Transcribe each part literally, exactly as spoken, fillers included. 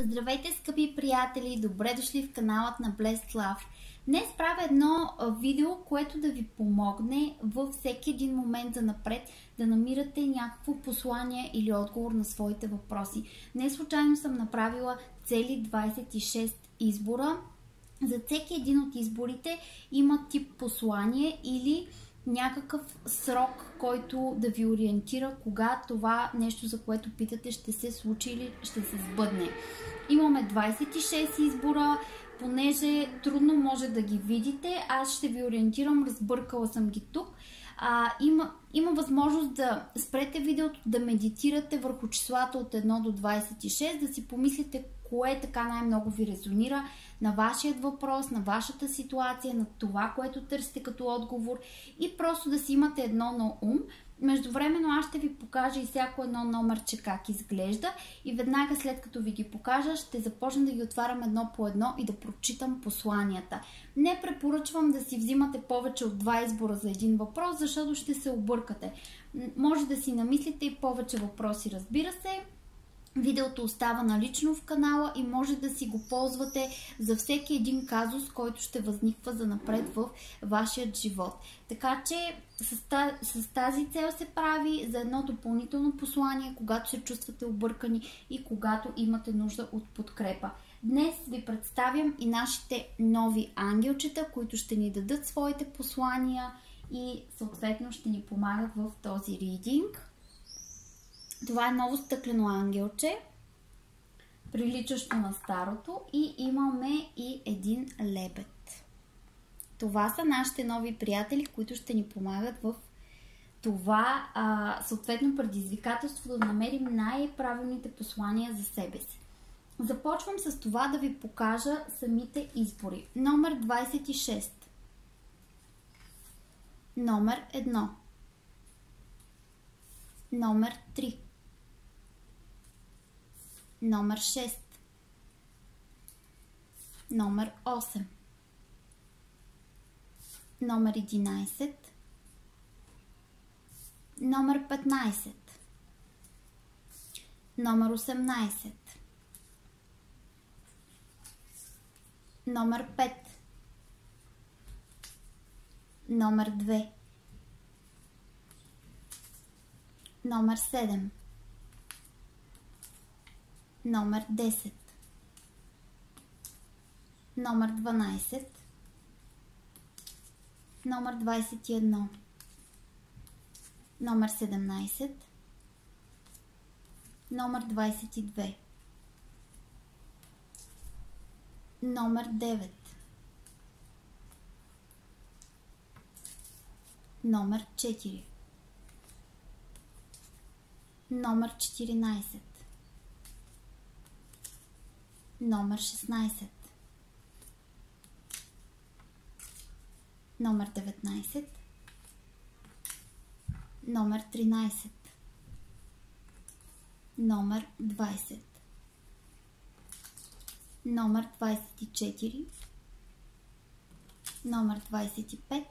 Здравейте, скъпи приятели! Добре дошли в каналът на Blessed Love. Днес правя едно видео, което да ви помогне във всеки един момент за напред да намирате някакво послание или отговор на своите въпроси. Не случайно съм направила цели двадесет и шест избора. За всеки един от изборите има тип послание или някакъв срок, който да ви ориентира кога това нещо, за което питате, ще се случи или ще се сбъдне. Имаме двадесет и шест избора, понеже трудно може да ги видите, аз ще ви ориентирам, разбъркала съм ги тук. А, има, има възможност да спрете видеото, да медитирате върху числата от едно до двадесет и шест, да си помислите кое така най-много ви резонира на вашият въпрос, на вашата ситуация, на това, което търсите като отговор и просто да си имате едно на ум. Междувременно аз ще ви покажа и всяко едно номерче как изглежда и веднага след като ви ги покажа ще започна да ги отварям едно по едно и да прочитам посланията. Не препоръчвам да си взимате повече от два избора за един въпрос, защото ще се объркате. Може да си намислите и повече въпроси, разбира се. Видеото остава налично в канала и може да си го ползвате за всеки един казус, който ще възниква занапред в вашият живот. Така че с тази цел се прави за едно допълнително послание, когато се чувствате объркани и когато имате нужда от подкрепа. Днес ви представям и нашите нови ангелчета, които ще ни дадат своите послания и съответно ще ни помагат в този ридинг. Това е ново стъклено ангелче, приличащо на старото, и имаме и един лебед. Това са нашите нови приятели, които ще ни помагат в това а, съответно предизвикателство да намерим най-правилните послания за себе си. Започвам с това да ви покажа самите избори. Номер двадесет и шест. Номер едно. Номер три. Номер шест. Номер осем. Номер единадесет. Номер петнадесет. Номер осемнадесет. Номер пет. Номер две. Номер седем. Номер десет. Номер дванадесет. Номер двадесет и едно. Номер седемнадесет. Номер двадесет и две. Номер девет. Номер четири. Номер четиринадесет. Номер шестнадесет. Номер деветнадесет. Номер тринадесет. Номер двадесет. Номер двадесет и четири. Номер двадесет и пет.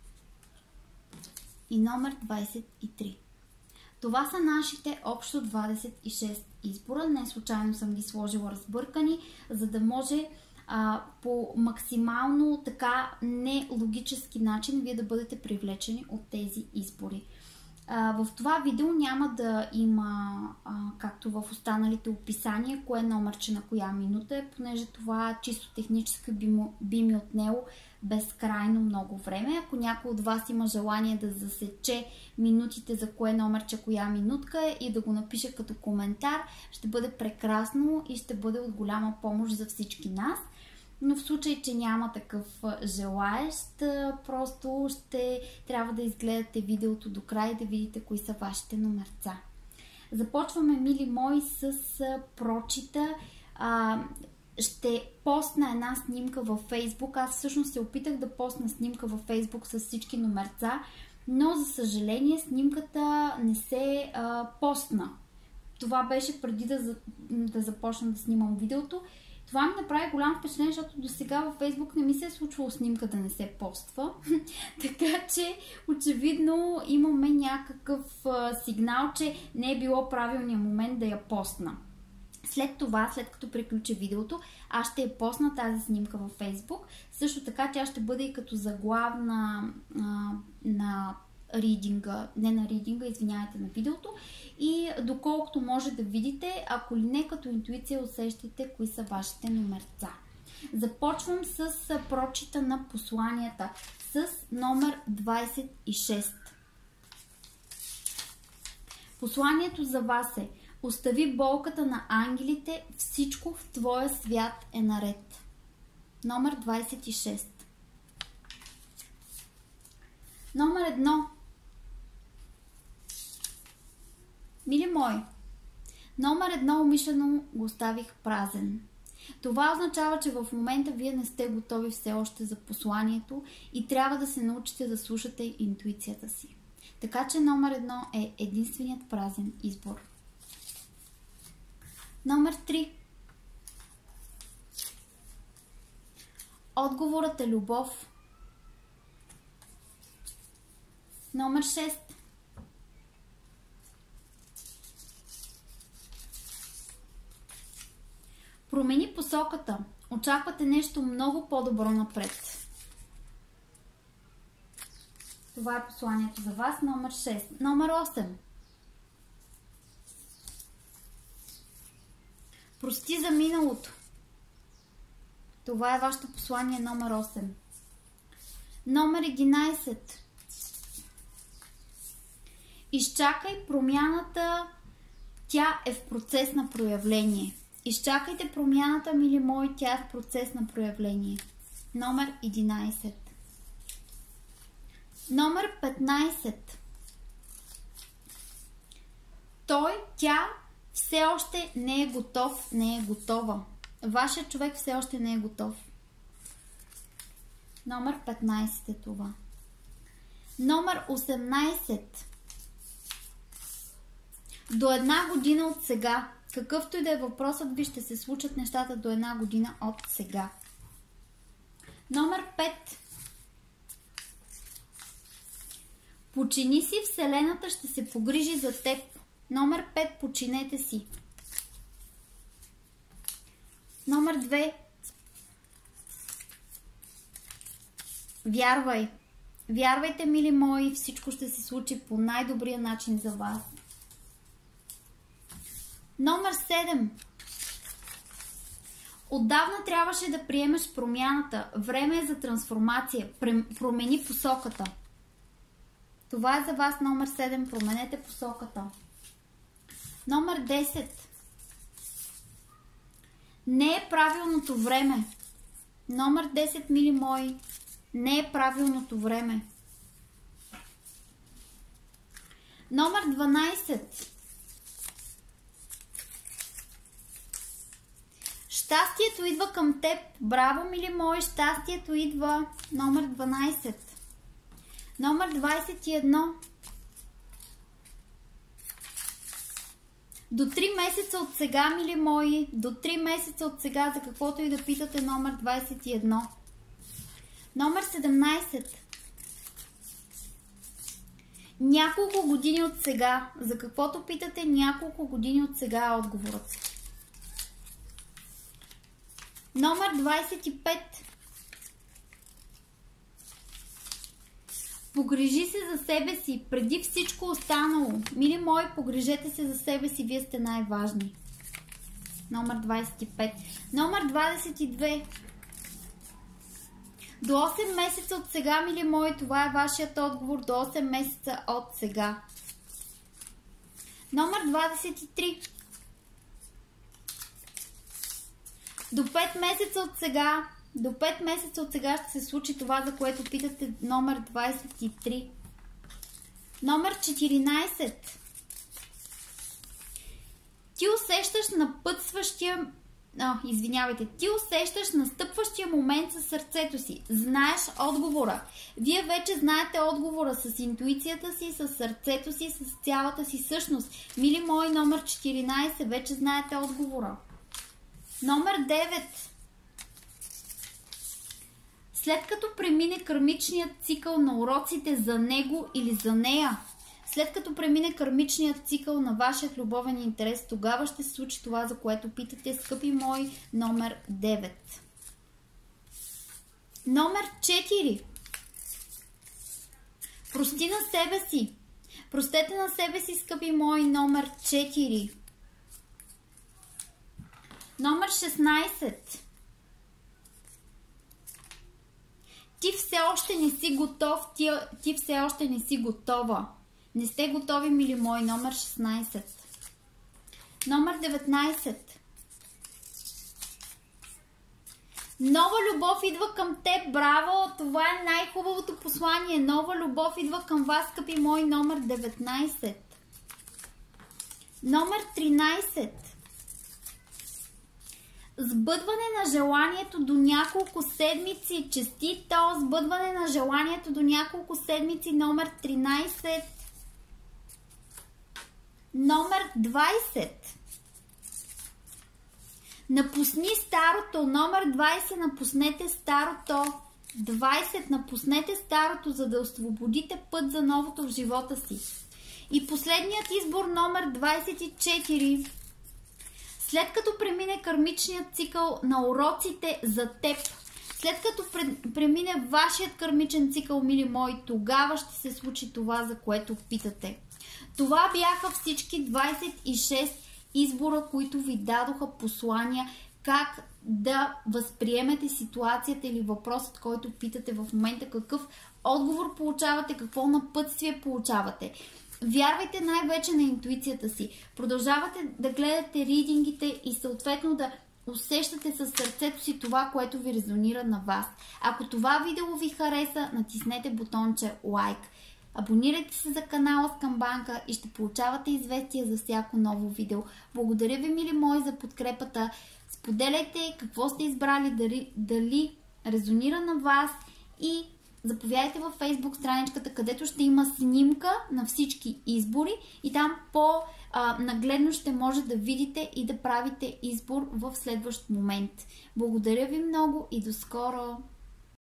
И номер двадесет и три. Това са нашите общо двадесет и шест избора. Не случайно съм ги сложила разбъркани, за да може а, по максимално така нелогически начин вие да бъдете привлечени от тези избори. А, в това видео няма да има, а, както в останалите описания, кое номерче на коя минута е, понеже това чисто технически би, му, би ми отнело безкрайно много време. Ако някой от вас има желание да засече минутите за кое номерче, коя минутка е и да го напише като коментар, ще бъде прекрасно и ще бъде от голяма помощ за всички нас. Но в случай, че няма такъв желаещ, просто ще трябва да изгледате видеото до край и да видите кои са вашите номерца. Започваме, мили мои, с прочита. А, ще постна една снимка във Фейсбук. Аз всъщност се опитах да постна снимка във Фейсбук с всички номерца, но за съжаление снимката не се а, постна. Това беше преди да, да започна да снимам видеото. Това ми направи голямо впечатление, защото до сега във Фейсбук не ми се е случвало снимка да не се поства. Така че очевидно имаме някакъв а, сигнал, че не е било правилният момент да я постна. След това, след като приключи видеото, аз ще я посна тази снимка във Facebook. Също така тя ще бъде и като заглавна а, на ридинга, не на ридинга, извинявайте, на видеото. И доколкото може да видите, ако ли не като интуиция усещате кои са вашите номерца. Започвам с прочита на посланията с номер двайсет и шест. Посланието за вас е: остави болката на ангелите, всичко в твоя свят е наред. Номер двайсет и шест. Номер едно. Мили мои, номер едно умишлено го оставих празен. Това означава, че в момента вие не сте готови все още за посланието и трябва да се научите да слушате интуицията си. Така че номер едно е единственият празен избор. Номер три. Отговорът е любов. Номер шест. Промени посоката. Очаквате нещо много по-добро напред. Това е посланието за вас. Номер шест. Номер осем. Прости за миналото. Това е вашето послание номер осем. Номер единайсет. Изчакай промяната. Тя е в процес на проявление. Изчакайте промяната, мили мои, тя е в процес на проявление. Номер единайсет. Номер петнайсет. Той, тя все още не е готов, не е готова. Вашият човек все още не е готов. Номер петнайсет е това. Номер осемнайсет. До една година от сега. Какъвто и да е въпросът ви, ще се случат нещата до една година от сега. Номер пет. Почини си, Вселената ще се погрижи за теб. Номер пет. Починете си. Номер две. Вярвай. Вярвайте, мили мои, всичко ще се случи по най-добрия начин за вас. Номер седем. Отдавна трябваше да приемеш промяната. Време е за трансформация. Промени посоката. Това е за вас номер седем. Променете посоката. Номер десет. Не е правилното време. Номер десет, мили мои. Не е правилното време. Номер дванайсет. Щастието идва към теб. Браво, мили мои, щастието идва. Номер дванайсет. Номер двайсет и едно. До три месеца от сега, мили мои, до три месеца от сега, за каквото и да питате, номер двайсет и едно. Номер седемнайсет. Няколко години от сега, за каквото питате, няколко години от сега е отговорът. Номер двайсет и пет. Погрижи се за себе си, преди всичко останало. Мили мои, погрижете се за себе си, вие сте най-важни. Номер двайсет и пет. Номер двайсет и две. До осем месеца от сега, мили мои, това е вашият отговор. До осем месеца от сега. Номер двайсет и три. До пет месеца от сега, до пет месеца от сега ще се случи това, за което питате, номер двайсет и три. Номер четиринайсет. Ти усещаш напътстващия, а, извинявайте, ти усещаш настъпващия момент със сърцето си. Знаеш отговора. Вие вече знаете отговора с интуицията си, с сърцето си, с цялата си същност. Мили мои, номер четиринайсет, вече знаете отговора. Номер девет. След като премине кармичният цикъл на уроците за него или за нея, След като премине кармичният цикъл на вашия любовен интерес, тогава ще се случи това, за което питате, скъпи мои, номер девет. Номер четири. Прости на себе си. Простете на себе си, скъпи мои, номер четири. Номер шестнайсет. Ти все още не си готов, ти, ти все още не си готова. Не сте готови, мили мои, номер шестнайсет. Номер деветнайсет. Нова любов идва към теб, браво! Това е най-хубавото послание. Нова любов идва към вас, скъпи мои, номер деветнайсет. Номер тринайсет. Сбъдване на желанието до няколко седмици. Честито! Сбъдване на желанието до няколко седмици, номер тринайсет. Номер двайсет. Напусни старото. Номер двайсет. Напуснете старото. двайсет. Напуснете старото, за да освободите път за новото в живота си. И последният избор, номер двайсет и четири. След като премине кармичният цикъл на уроците за теб, след като премине вашият кармичен цикъл, мили мои, тогава ще се случи това, за което питате. Това бяха всички двайсет и шест избора, които ви дадоха послания как да възприемете ситуацията или въпросът, който питате в момента, какъв отговор получавате, какво напътствие получавате. Вярвайте най-вече на интуицията си. Продължавате да гледате ридингите и съответно да усещате със сърцето си това, което ви резонира на вас. Ако това видео ви хареса, натиснете бутонче лайк. Абонирайте се за канала с камбанка и ще получавате известия за всяко ново видео. Благодаря ви, мили мои, за подкрепата. Споделяйте какво сте избрали, дали, дали резонира на вас и заповядайте във Facebook страничката, където ще има снимка на всички избори и там по-нагледно ще може да видите и да правите избор в следващ момент. Благодаря ви много и до скоро!